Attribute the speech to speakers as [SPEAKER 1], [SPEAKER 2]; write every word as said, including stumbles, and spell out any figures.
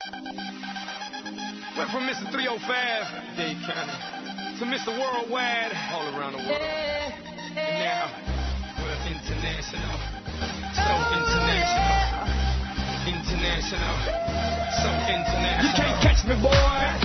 [SPEAKER 1] Went from Mister three oh five, Dade County, to Mister Worldwide, all around the world. And now, we're international. So international. International. So international. You can't catch me, boy.